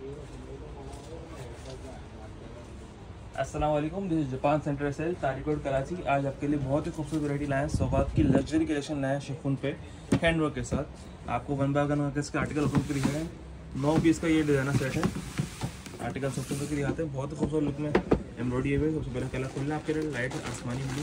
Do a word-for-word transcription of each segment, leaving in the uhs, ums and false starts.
अस्सलाम वालेकुम, this is Japan centre sale तारिकोट कराची। आज आपके लिए बहुत ही खूबसूरत वैरायटी लाए हैं। सौगात की लग्जरी कलेक्शन लाए हैं शिफॉन पे हैंडवर्क के साथ। आपको वन बाय वन इसका आर्टिकल ओपन कर दिया है। नौ पीस का ये डिजाइनर सेट है। आर्टिकल सबसे पहले दिखाते हैं, बहुत ही खूबसूरत लुक में एम्ब्रॉयडरी है। सबसे पहले कलर खुलना आपके लिए लाइट आसमानी ब्लू।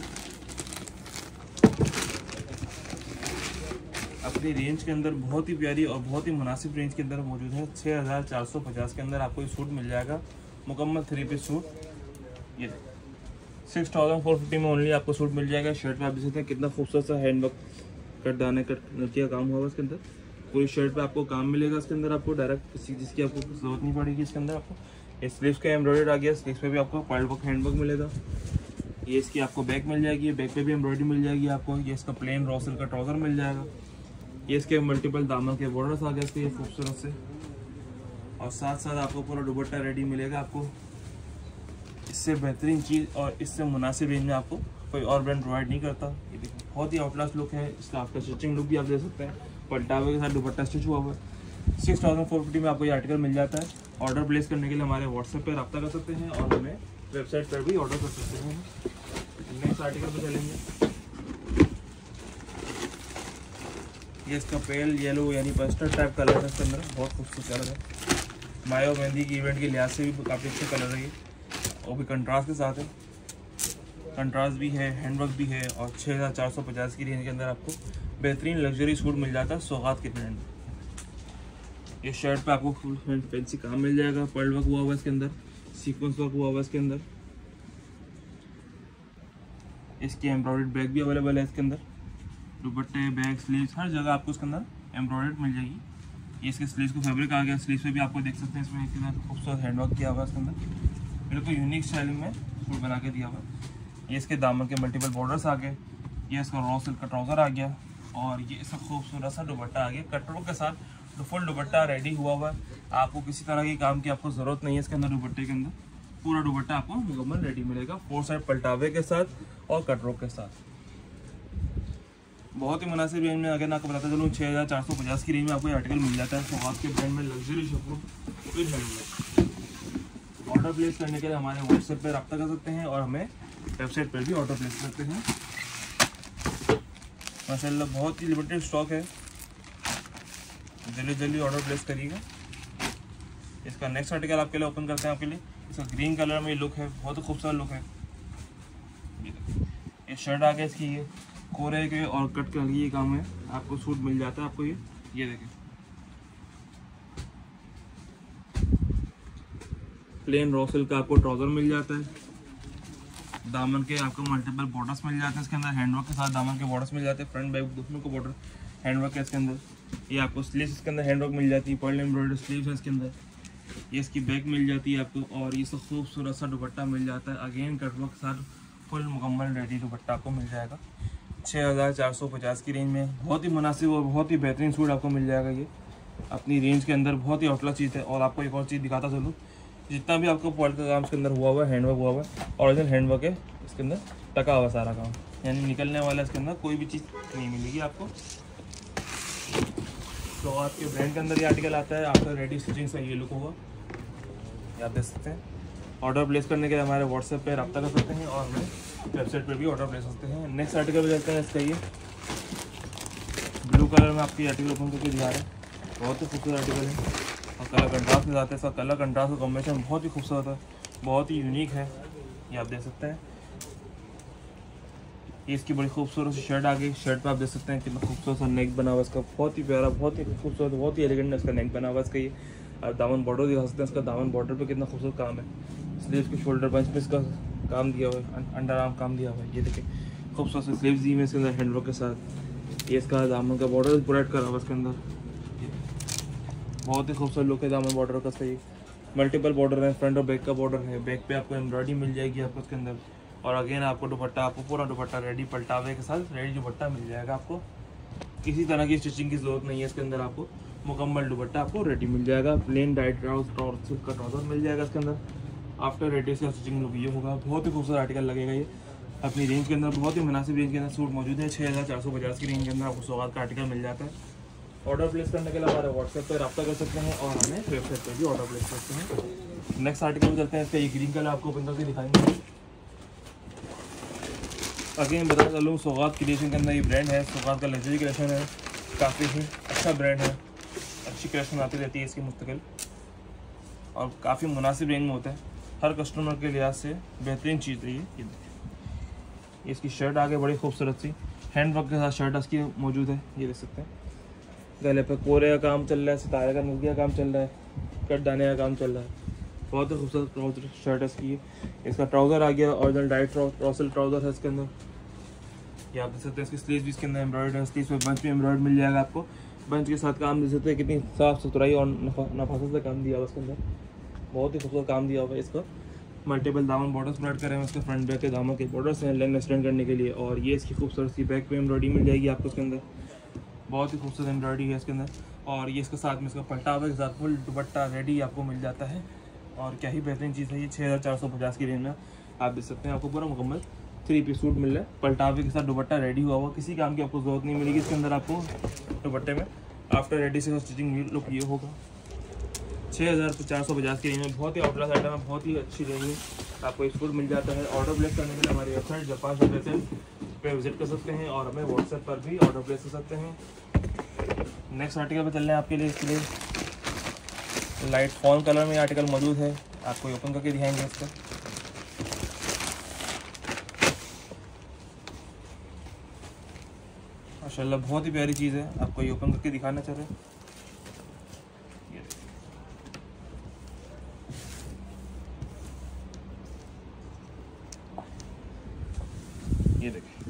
अपनी रेंज के अंदर बहुत ही प्यारी और बहुत ही मुनासिब रेंज के अंदर मौजूद है। छः हज़ार चार सौ पचास के अंदर आपको ये सूट मिल जाएगा, मुकम्मल थ्री पीस सूट। ये सिक्स थाउजेंड फोर फिफ्टी में ओनली आपको सूट मिल जाएगा। शर्ट पे आप देख सकते हैं कितना खूबसूरत सा हैंडवर्क कट दाने कट नकी का काम हुआ है इसके अंदर। पूरी शर्ट पे आपको काम मिलेगा इसके अंदर। आपको डायरेक्ट किसी चीज़ की आपको जरूरत नहीं पड़ेगी इसके अंदर। आपको ये स्लीव्स का एम्ब्रॉयडरी आ गया। स्लीव्स पे भी आपको पर्ल वर्क हैंडवर्क मिलेगा। ये इसकी आपको बैक मिल जाएगी, बैक पे भी एम्ब्रॉयडरी मिल जाएगी आपको। ये इसका प्लेन रॉ सिल्क का ट्राउजर मिल जाएगा। ये इसके मल्टीपल दामन के बॉर्डर्स आ गए इसके ये खूबसूरत से। और साथ साथ आपको पूरा दुपट्टा रेडी मिलेगा। आपको इससे बेहतरीन चीज़ और इससे मुनासिब रेंज में आपको कोई और ब्रांड प्रोवाइड नहीं करता। ये देखिए बहुत ही आउटलास्ट लुक है इसका। आपका स्टिचिंग लुक भी आप दे सकते हैं। पलटावे के साथ दुपट्टा स्टिच हुआ हुआ है। सिक्स थाउजेंड फोर फिफ्टी में आपको ये आर्टिकल मिल जाता है। ऑर्डर प्लेस करने के लिए हमारे व्हाट्सएप पर रब्ता कर सकते हैं और हमें वेबसाइट पर भी ऑर्डर कर सकते हैं। नेक्स्ट आर्टिकल पर चलेंगे। ये इसका पेल येलो यानी पस्टर्ड टाइप कलर है इसके अंदर। बहुत खूबसूरत कलर है। मायो मेहंदी की इवेंट के लिहाज से भी काफ़ी अच्छा कलर है ये। वो भी कंट्रास्ट के साथ है। कंट्रास्ट भी है, हैंडवर्क भी है। और छः हज़ार चार सौ पचास की रेंज के अंदर आपको बेहतरीन लग्जरी सूट मिल जाता है सौगात के ब्रांड में। ये शर्ट पे आपको फुल फैंसी काम मिल जाएगा। पर्ल वर्क हुआ हुआ है इसके अंदर, सीक्वेंस वर्क हुआ हुआ है इसके अंदर। इसकी एम्ब्रॉयडर्ड बैग भी अवेलेबल है इसके अंदर। दुपट्टे, बैग, स्लीव्स हर जगह आपको इसके अंदर एम्ब्रॉयडर्ड मिल जाएगी। ये इसके स्लीव्स को फैब्रिक आ गया। स्लीव्स पे भी आपको देख सकते हैं इसमें कितना खूबसूरत हैंडवर्क किया हुआ है इसके अंदर। बिल्कुल यूनिक स्टाइलिंग में सूट बना के दिया हुआ है। ये इसके दामन के मल्टीपल बॉर्डर्स आ गए। ये इसका रॉ सिल्क का ट्राउजर आ गया। और ये इसका खूबसूरत सा दुपट्टा आ गया कटरों के साथ। फुल दुपट्टा रेडी हुआ हुआ है। आपको किसी तरह की काम की आपको ज़रूरत नहीं है इसके अंदर। दुपट्टे के अंदर पूरा दुपट्टा आपको मुकम्मल रेडी मिलेगा, फोर साइड पलटावे के साथ और कटरों के साथ। बहुत ही मुनासिब रेंज में अगर मैं आपको बताता चलूँ, छः हज़ार चार सौ पचास की रेंज में आपको ये आर्टिकल मिल जाता है सौगात के ब्रांड में luxury chiffon with handwork. Order place करने के लिए हमारे व्हाट्सएप पर रब्ता कर सकते हैं और हमें वेबसाइट पर भी ऑर्डर प्लेस कर सकते हैं। माशाल्लाह बहुत ही लिमिटेड स्टॉक है, जल्दी जल्दी ऑर्डर प्लेस करिएगा। इसका नेक्स्ट आर्टिकल आपके लिए ओपन करते हैं आपके लिए। इसका ग्रीन कलर में लुक है, बहुत ही खूबसूरत लुक है। ये शर्ट आ गया इसकी, ये कोरे के और कट के ये काम है। आपको सूट मिल जाता है आपको। ये ये देखें प्लेन रॉ सिल्क का आपको ट्राउजर मिल जाता है। दामन के आपको मल्टीपल बॉर्डर्स मिल जाते हैं इसके अंदर। हैंडवर्क के साथ दामन के बॉर्डर्स मिल जाते हैं। फ्रंट बैक दोनों को बॉर्डर हैंडवर्क है इसके अंदर। ये आपको स्लीव्स इसके अंदर हैंडवर्क मिल जाती है। पर्ल एम्ब्रॉयडरी स्लीव्स है इसके अंदर। ये इसकी बैक मिल जाती है आपको। और ये सब खूबसूरत सा दुपट्टा मिल जाता है। अगेन कटवर्क के साथ फुल मुकम्मल रेडी दुपट्टा आपको मिल जाएगा छः हज़ार चार सौ पचास की रेंज में। बहुत ही मुनासिब और बहुत ही बेहतरीन सूट आपको मिल जाएगा। ये अपनी रेंज के अंदर बहुत ही आउटला चीज़ है। और आपको एक और चीज़ दिखाता चलूँ, जितना भी आपको पर्ल का काम इसके अंदर हुआ हुआ है, हैंडवर्क हुआ हुआ है, ओरिजिनल हैंडवर्क है इसके अंदर, टका हुआ सारा काम, यानी निकलने वाला इसके अंदर कोई भी चीज़ नहीं मिलेगी आपको। तो आपके ब्रांड के अंदर ये आर्टिकल आता है। आपका रेडी स्टिचिंग से ये लुक होगा, ये आप देख सकते हैं। ऑर्डर प्लेस करने के लिए हमारे व्हाट्सएप पे रब्ता कर सकते हैं और हमें वेबसाइट पर भी ऑर्डर प्लेस सकते हैं। नेक्स्ट आर्टिकल पर चलते हैं। इसका ये ब्लू कलर में आपकी आर्टिकल ओपन करके दिखा रहे हैं। बहुत ही खूबसूरत आर्टिकल है और कलर कंट्रास्ट में जाता है। इसका कलर कंट्रास्ट का कॉम्बिनेशन बहुत ही खूबसूरत है, बहुत ही यूनिक है। ये आप देख सकते हैं। ये इसकी बड़ी खूबसूरत सी शर्ट आ गई। शर्ट पे आप देख सकते हैं कितना खूबसूरत सा नेक बना हुआ है इसका। बहुत ही प्यारा, बहुत ही खूबसूरत, बहुत ही एलिगेंट इसका नेक बना हुआ है इसका। ये आप दामन बॉर्डर दिखा सकते हैं। इसका दामन बॉर्डर पे कितना खूबसूरत काम है। स्लीव्स के शोल्डर पंच पे इसका काम दिया हुआ है, अंडर आर्म काम दिया हुआ है। ये देखिए खूबसूरत से स्लीव्स दी हुई इसके अंदर हैंडवर्क के साथ। ये इसका दामन का बॉर्डर प्रोवाइड करा हुआ इसके अंदर। बहुत ही खूबसूरत लुक है दामन बॉर्डर का। सही मल्टीपल बॉर्डर है, फ्रंट और बैक का बॉर्डर है। बैक पे आपको एम्ब्रॉयडरी मिल जाएगी आपको इसके अंदर। और अगेन आपको दुपट्टा, आपको पूरा दुपट्टा रेडी पलटावे के साथ रेडी दुपट्टा मिल जाएगा आपको। किसी तरह की स्टिचिंग की जरूरत नहीं है इसके अंदर। आपको मुकम्मल दुपट्टा आपको रेडी मिल जाएगा। प्लेन डाइट ट्राउजर का ट्राउजर मिल जाएगा इसके अंदर। आफ्टर रेडी से स्टिचिंग लुक ये होगा। बहुत ही खूबसूरत आर्टिकल लगेगा ये। अपनी रेंज के अंदर बहुत ही मुनासिब रेंज के अंदर सूट मौजूद है। छः हज़ार चार सौ पचास की रेंज के अंदर आपको सौगात का आर्टिकल मिल जाता है। ऑर्डर प्लेस करने के लिए हमारे व्हाट्सएप पर रब्ता कर सकते हैं और हमें वेबसाइट पर भी ऑर्डर प्लेस करते हैं। नेक्स्ट आर्टिकल में चलते हैं। इसका ये ग्रीन कलर आपको ओपन करके दिखाएंगे। अगेन बता चलूँ, सौगात क्रिएशन के अंदर ये ब्रांड है। सौगात का लग्जरी कलेक्शन है, काफ़ी ही अच्छा ब्रांड है, अच्छी कलेक्शन आती रहती है इसकी मुस्तकिल और काफ़ी मुनासिब रेंज में होता है। हर कस्टमर के लिहाज से बेहतरीन चीज़ है ये। ये इसकी शर्ट आगे बड़ी खूबसूरत सी हैंड वर्क के साथ शर्ट इसकी मौजूद है, ये देख सकते हैं। गले पे कोरे का काम चल रहा है, सितारे का नजरिया का काम चल रहा है, कट दाने का काम चल रहा है। बहुत ही खूबसूरत ट्राउजर शर्ट है इसकी। इसका ट्राउज़र आ गया ओरिजिनल डाइट रॉसल ट्राउज़र है इसके अंदर। ये आप देख सकते हैं। इसकी स्लीव भी इसके अंदर एम्ब्रॉयड है, स्लीव में बंच भी एम्ब्रॉयड मिल जाएगा आपको। बंच के साथ काम देख सकते हैं, कितनी साफ़ सुथराई और नफासत से काम दिया हुआ इसके अंदर। बहुत ही खूबसूरत काम दिया हुआ है इसका। मल्टीपल दामन बॉर्डर्स प्रोवाइड करें हैं इसके फ्रंट बैक के दामों के बॉर्डर्स हैं लेंथ एक्सटेंड करने के लिए। और ये इसकी खूबसूरत सी बैक पे एम्ब्रॉयडरी मिल जाएगी आपको इसके अंदर। बहुत ही खूबसूरत एम्ब्रॉयडरी है इसके अंदर। और ये इसके साथ में इसका पल्टावा के साथ फुल दुपट्टा रेडी आपको मिल जाता है। और क्या ही बेहतरीन चीज़ है ये। छः हज़ार चार सौ पचास की रेंज में आप देख सकते हैं। आपको पूरा मुकम्मल थ्री पीस सूट मिल रहा है, पल्टावे के साथ दुपट्टा रेडी हुआ हुआ। किसी काम की आपको जरूरत नहीं मिलेगी इसके अंदर आपको दुपट्टे में। आफ्टर रेडी से स्टिचिंग लुक ये होगा। छः हज़ार चार सौ पचास की रेंज में बहुत ही आउटलास आइटम है, बहुत ही अच्छी रेंज में आपको एक सूट मिल जाता है। ऑर्डर प्लेस करने के लिए हमारी वेबसाइट जापान सर्विसेज पे विजिट कर सकते हैं और हमें व्हाट्सएप पर भी ऑर्डर प्लेस कर सकते हैं। नेक्स्ट आर्टिकल पे चल रहे हैं आपके लिए। इसके लिए लाइट फॉन कलर में आर्टिकल मौजूद है, आपको ओपन करके दिखाएंगे इसका। माशाल्लाह बहुत ही प्यारी चीज़ है, आपको ये ओपन करके दिखाना चाह रहे हैं। ये देखिए,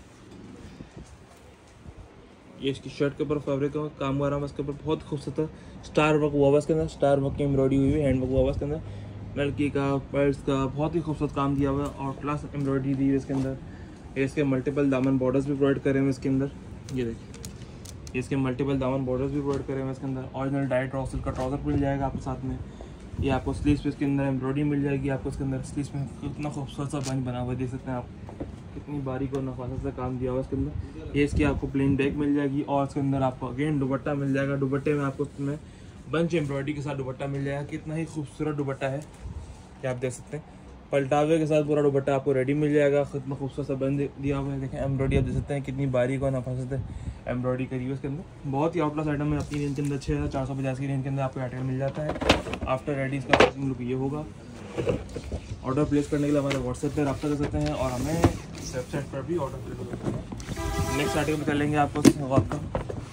ये इसकी शर्ट के ऊपर फैब्रिक का काम हुआ है इसके ऊपर। बहुत खूबसूरत स्टार वर्क हुआ हुआ इसके अंदर, स्टार वर्क की एम्ब्रॉयडरी हुई हुई है, हैंड वर्क हुआ हुआ इसके अंदर, लड़की का पर्स का बहुत ही खूबसूरत काम दिया हुआ है और प्लस एम्ब्रॉयडरी दी हुई है इसके अंदर। ये इसके मल्टीपल दामन बॉर्डर्स भी प्रोवाइड करे हुए इसके अंदर। ये देखिए, इसके मल्टीपल दामन बॉर्डर्स भी प्रोवाइड करे हुए इसके अंदर। ओरिजिनल डाइट रॉसल का ट्राउजर मिल जाएगा आपको साथ में। ये आपको स्लीव्स पे इसके अंदर एम्ब्रॉयडरी मिल जाएगी आपको इसके अंदर। स्लीव्स में कितना खूबसूरत सा बंच बना हुआ है, देख सकते हैं आप, कितनी बारीक और नफासत से काम दिया हुआ है इसके अंदर। ये इसकी आपको प्लेन बैक मिल जाएगी और इसके अंदर आपको अगेन दुपट्टा मिल जाएगा। दुपट्टे में आपको इसमें बंच एम्ब्रॉयडरी के साथ दुपट्टा मिल जाएगा। कितना ही खूबसूरत दुपट्टा है, क्या आप देख सकते हैं। पलटावे के साथ पूरा दुपट्टा आपको रेडी मिल जाएगा। कितना खूबसूरत सा बंच दिया हुआ है, देखें एम्ब्रॉयडरी आप देख सकते हैं कितनी बारीक और नफासत है एम्ब्रॉयडरी करी हुई इसके अंदर। बहुत ही आउटलास आइटम है, अपनी रेंज के अंदर छः हज़ार चार सौ पचास की रेंज के अंदर आपको आर्टिकल मिल जाता है। आफ्टर रेडी इसका फिनिशिंग लुक ये होगा। ऑर्डर प्लेस करने के लिए हमारे व्हाट्सएप पर रब्ता कर सकते हैं और हमें वेबसाइट पर भी ऑर्डर प्लेस कर सकते हैं। नेक्स्ट आर्टिकल में चलेंगे आपको सौगात का।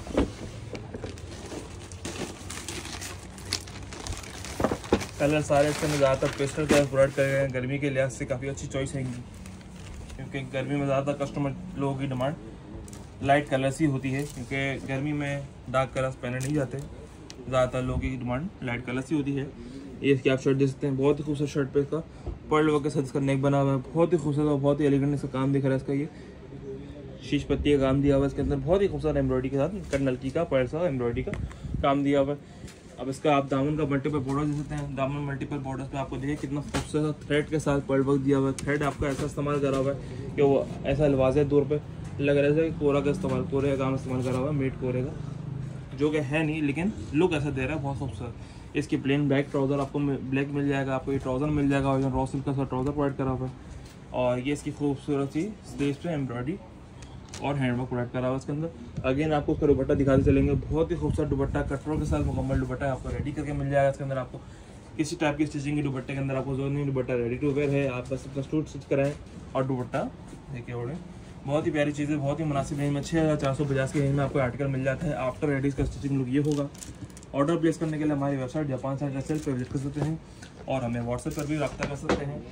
कलर सारे इसके अंदर ज़्यादातर पेस्टल कलर प्रोवाइड कर रहे हैं। गर्मी के लिहाज से काफ़ी अच्छी चॉइस है क्योंकि गर्मी में ज़्यादातर कस्टमर लोगों की डिमांड लाइट कलर्स ही होती है, क्योंकि गर्मी में डार्क कलर्स पहने नहीं जाते। ज़्यादातर लोगों की डिमांड लाइट कलर्स ही होती है। ये इसकी आप शर्ट देख सकते हैं, बहुत ही खूबसूरत शर्ट पे इसका पर्ल वर्क के साथ इसका नेक बना हुआ है। बहुत ही खूबसूरत और बहुत ही एलिगेंट इसका काम दिख रहा है इसका। ये शीश पत्ती का काम दिया हुआ है इसके अंदर, बहुत ही खूबसूरत एम्ब्रॉयडरी के साथ नलकी का पर्ल सा एम्ब्रॉयडरी का काम दिया हुआ है। अब इसका आप दामन का मल्टीपल बॉर्डर दे सकते हैं। दामन मल्टीपल बॉर्डर्स पे आपको देखिए कितना खूबसूरत थ्रेड के साथ पर्ल वर्क दिया हुआ है। थ्रेड आपका ऐसा इस्तेमाल करा हुआ है कि वो ऐसा वाज़ेह तौर पे लग रहा है कि कोरा का इस्तेमाल कोरे का काम इस्तेमाल करा हुआ है, मेड कोरे का, जो कि है नहीं लेकिन लुक ऐसा दे रहा है, बहुत खूबसूरत। इसकी प्लेन बैक ट्राउज़र आपको ब्लैक मिल जाएगा, आपको ये ट्राउज़र मिल जाएगा और रॉ सिल्क का ट्राउज़र प्रोवाइड करा हुआ है। और ये इसकी खूबसूरत सी स्लीव्स पे एम्ब्रॉयडरी और हैंडवर्क प्रोवाइड करा हुआ है इसके अंदर। अगेन आपको उसका दुपट्टा दिखाते चलेंगे, बहुत ही खूबसूरत दुपट्टा कटरों के साथ मुकम्मल दुपट्टा आपको रेडी करके मिल जाएगा इसके अंदर। आपको किसी टाइप की स्टिचिंग की दुपट्टे के अंदर आपको जरूरत नहीं, दुपट्टा रेडी टू वेयर है। आप बस अपना सूट स्टिच कराएं और दुपट्टा देखिए ओढ़े। बहुत ही प्यारी चीज़ है, बहुत ही मुनासिब रेंज में छः हज़ार चार सौ पचास की रेंज में आपको आर्टिकल मिल जाता है। आफ्टर रेडी का स्टिचिंग लुक ये होगा। ऑर्डर प्लेस करने के लिए हमारी वेबसाइट जापान साइड रेसेल पर विजिट कर सकते हैं और हमें व्हाट्सएप पर भी रब्ता कर सकते हैं।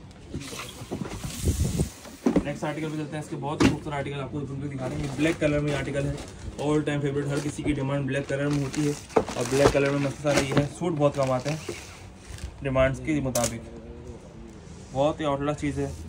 नेक्स्ट आर्टिकल पे चलते हैं। इसके बहुत ही खूबसूरत आर्टिकल आपको दिखा रहे हैं। ब्लैक कलर में आर्टिकल है, ऑल टाइम फेवरेट, हर किसी की डिमांड ब्लैक कलर में होती है और ब्लैक कलर में मस्त सारा ये है। सूट बहुत कम आते हैं डिमांड्स के मुताबिक, बहुत ही आउटलास चीज़ है।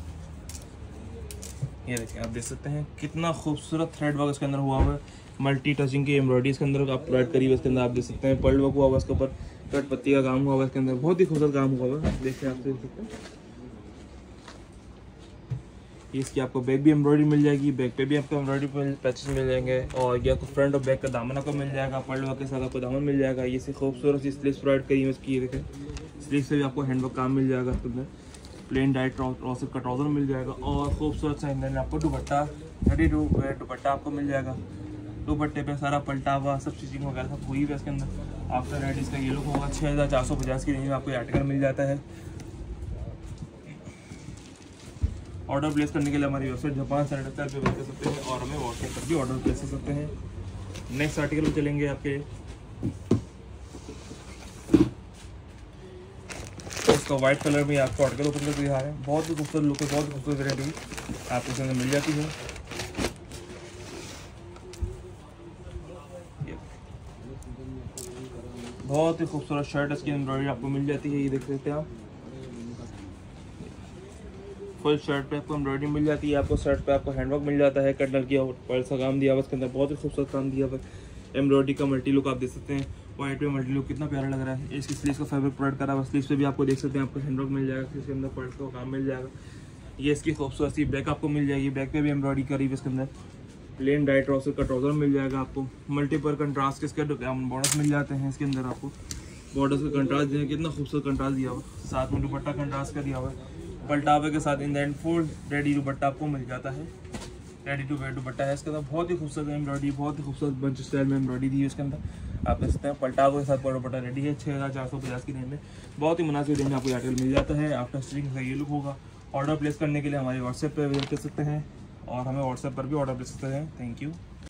ये देखिए, आप देख सकते हैं कितना खूबसूरत थ्रेड वर्क इसके अंदर हुआ हुआ है। मल्टी टचिंग की एम्ब्रॉयडरी इसके अंदर आप प्रोवाइड करी हुई, इसके अंदर आप देख सकते हैं पर्ल वर्क हुआ हुआ इसके ऊपर, कट पत्ती का काम हुआ हुआ इसके अंदर, बहुत ही खूबसूरत काम हुआ हुआ है। देखिए आप देख सकते हैं इसकी आपको बैक भी एम्ब्रॉयडरी मिल जाएगी, बैक पे भी आपको एम्ब्रॉयडरी पैचेस मिल जाएंगे और ये आपको फ्रंट और बैक का दामन आपको मिल जाएगा, पर्ल वर्क के साथ आपको दामन मिल जाएगा। ये से खूबसूरत सी स्लीव्स प्रोवाइड करी है इसकी, ये देखें स्लीव से भी आपको हैंडवर्क काम मिल जाएगा इसके अंदर, प्लेन डाइट ट्राउजर का ट्राउजर मिल जाएगा और खूबसूरत सा अंदर आपको dupatta ready to wear dupatta आपको मिल जाएगा। दुपट्टे पे सारा पलटा हुआ सब स्टिचिंग वगैरह सब हुई है इसके अंदर। आपका रेट इसका ये लुक होगा। छः हज़ार चार सौ पचास की रेंज में आपको ये आर्टिकल मिल जाता है। ऑर्डर प्लेस करने के लिए हमारी वेबसाइट जापान सैनिटर पे विजिट कर सकते हैं और हमें व्हाट्सएप पर भी ऑर्डर प्लेस कर सकते हैं। नेक्स्ट आर्टिकल में चलेंगे आपके, तो इसका व्हाइट कलर में आपको आर्टिकल ओपन करके दिखा रहे हैं। बहुत ही खूबसूरत लुक है, बहुत ही खूबसूरत वेराइटी आपको इसके अंदर मिल जाती है। बहुत ही खूबसूरत शर्ट इसकी एम्ब्रॉयडरी आपको मिल जाती है, ये देख सकते हैं आप। फुल शर्ट पे आपको एम्ब्रॉयडरी मिल जाती है, आपको शर्ट पे आपको हैंडवर्क मिल जाता है, कटलर किया पर्ल सा काम दिया हुआ इसके अंदर, बहुत ही खूबसूरत काम दिया हुआ है। एम्ब्रॉयडरी का मल्टी लुक आप देख सकते हैं, वाइट पे मल्टी लुक कितना प्यारा लग रहा है। इसकी स्लीव का फैब्रिक प्रोवाइड करा हुआ, स्लीव पे भी आपको देख सकते हैं आपको हैंडवर्क मिल जाएगा, इसके अंदर पर्ल का काम मिल जाएगा। ये इसकी खूबसूरत सी बैक आपको मिल जाएगी, बैक पे भी एम्ब्रॉयडरी करी हुई इसके अंदर, प्लेन डाइट ट्राउजर का ट्राउजर मिल जाएगा आपको। मल्टीपल कंट्रास्ट के इसके बॉर्डर्स मिल जाते हैं इसके अंदर, आपको बॉर्डर्स का कंट्रास्ट दिया, कितना खूबसूरत कंट्रास्ट दिया हुआ, साथ में दुपट्टा कंट्रास्ट का दिया हुआ है, पलटावे के साथ in the end full ready dupatta आपको मिल जाता है। रेडी टू वेयर दुपट्टा है इसके अंदर, बहुत ही खूबसूरत एम्ब्रॉयडरी, बहुत ही खूबसूरत बंच स्टाइल में एम्ब्रॉयडरी दी है इसके अंदर। आप देख सकते हैं पलटावे के साथ पूरा दुपट्टा रेडी है। छः हज़ार चार सौ पचास की रेंज में बहुत ही मुनासिब रेंज में आपको आर्टिकल मिल जाता है। आफ्टर स्टिचिंग का ये लुक होगा। ऑर्डर प्लेस करने के लिए हमारे व्हाट्सएप पर विजिट कर सकते हैं और हमें व्हाट्सएप पर भी ऑर्डर प्लेस सकते हैं। Thank you.